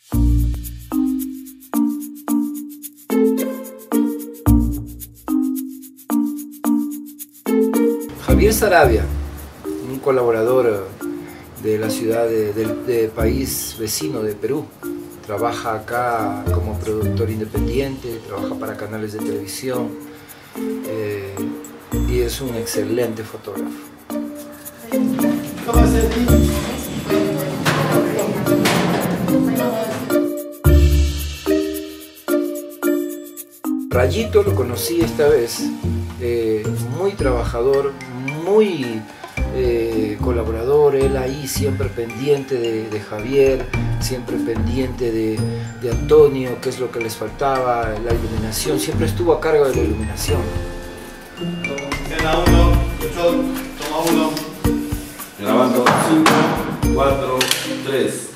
Javier Saravia, un colaborador de la ciudad del país vecino de Perú. Trabaja acá como productor independiente, trabaja para canales de televisión y es un excelente fotógrafo. Rayito lo conocí esta vez, muy trabajador, muy colaborador, él ahí siempre pendiente de Javier, siempre pendiente de Antonio, qué es lo que les faltaba, la iluminación, siempre estuvo a cargo de la iluminación. Escena 1, toma 1. Grabando 5, 4, 3.